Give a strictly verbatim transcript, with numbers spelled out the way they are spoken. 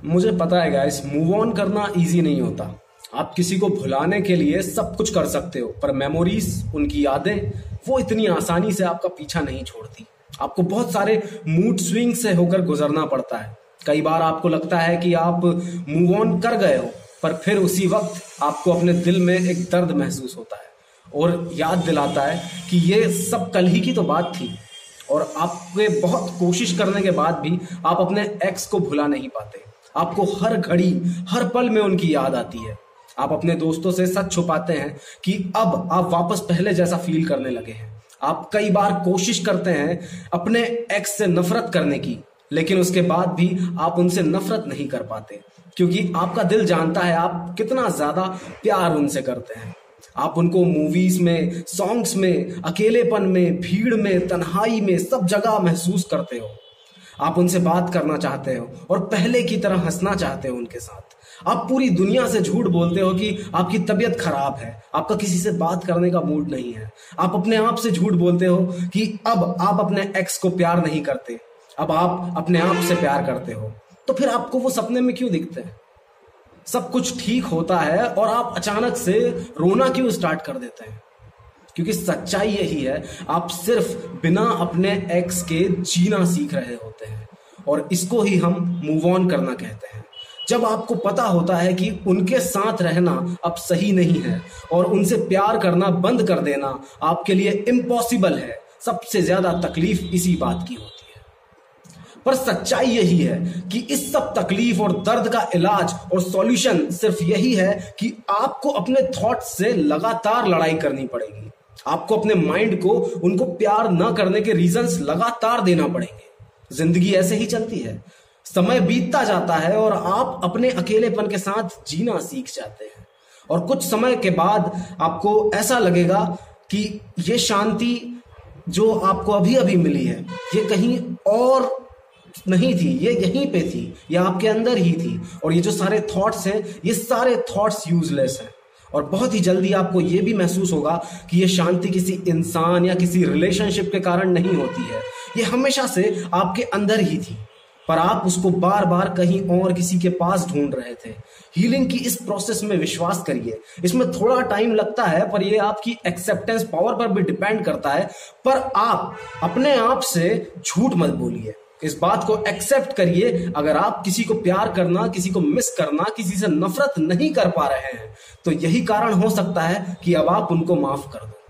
मुझे पता है गाइस, मूव ऑन करना इजी नहीं होता। आप किसी को भुलाने के लिए सब कुछ कर सकते हो, पर मेमोरीज, उनकी यादें, वो इतनी आसानी से आपका पीछा नहीं छोड़ती। आपको बहुत सारे मूड स्विंग से होकर गुजरना पड़ता है। कई बार आपको लगता है कि आप मूव ऑन कर गए हो, पर फिर उसी वक्त आपको अपने दिल में एक दर्द महसूस होता है और याद दिलाता है कि ये सब कल ही की तो बात थी। और आपके बहुत कोशिश करने के बाद भी आप अपने एक्स को भुला नहीं पाते। आपको हर घड़ी, हर पल में उनकी याद आती है। आप अपने दोस्तों से सच छुपाते हैं कि अब आप वापस पहले जैसा फील करने लगे हैं। आप कई बार कोशिश करते हैं अपने एक्स से नफरत करने की, लेकिन उसके बाद भी आप उनसे नफरत नहीं कर पाते, क्योंकि आपका दिल जानता है आप कितना ज्यादा प्यार उनसे करते हैं। आप उनको मूवीज में, सॉन्ग्स में, अकेलेपन में, भीड़ में, तन्हाई में, सब जगह महसूस करते हो। आप उनसे बात करना चाहते हो और पहले की तरह हंसना चाहते हो उनके साथ। आप पूरी दुनिया से झूठ बोलते हो कि आपकी तबीयत खराब है, आपका किसी से बात करने का मूड नहीं है। आप अपने आप से झूठ बोलते हो कि अब आप अपने एक्स को प्यार नहीं करते, अब आप अपने आप से प्यार करते हो। तो फिर आपको वो सपने में क्यों दिखते हैं? सब कुछ ठीक होता है और आप अचानक से रोना क्यों स्टार्ट कर देते हैं? क्योंकि सच्चाई यही है, आप सिर्फ बिना अपने एक्स के जीना सीख रहे होते हैं, और इसको ही हम मूव ऑन करना कहते हैं। जब आपको पता होता है कि उनके साथ रहना अब सही नहीं है और उनसे प्यार करना बंद कर देना आपके लिए इम्पॉसिबल है, सबसे ज्यादा तकलीफ इसी बात की होती है। पर सच्चाई यही है कि इस सब तकलीफ और दर्द का इलाज और सॉल्यूशन सिर्फ यही है कि आपको अपने थॉट्स से लगातार लड़ाई करनी पड़ेगी। आपको अपने माइंड को उनको प्यार न करने के रीजंस लगातार देना पड़ेंगे। जिंदगी ऐसे ही चलती है, समय बीतता जाता है और आप अपने अकेलेपन के साथ जीना सीख जाते हैं। और कुछ समय के बाद आपको ऐसा लगेगा कि ये शांति जो आपको अभी अभी मिली है, ये कहीं और नहीं थी, ये यहीं पे थी, ये आपके अंदर ही थी। और ये जो सारे थॉट्स हैं, ये सारे थॉट्स यूजलेस हैं। और बहुत ही जल्दी आपको ये भी महसूस होगा कि ये शांति किसी इंसान या किसी रिलेशनशिप के कारण नहीं होती है, ये हमेशा से आपके अंदर ही थी, पर आप उसको बार बार कहीं और किसी के पास ढूंढ रहे थे। हीलिंग की इस प्रोसेस में विश्वास करिए, इसमें थोड़ा टाइम लगता है, पर ये आपकी एक्सेप्टेंस पावर पर भी डिपेंड करता है। पर आप अपने आप से झूठ मत बोलिए, इस बात को एक्सेप्ट करिए। अगर आप किसी को प्यार करना, किसी को मिस करना, किसी से नफरत नहीं कर पा रहे हैं, तो यही कारण हो सकता है कि अब आप उनको माफ कर दो।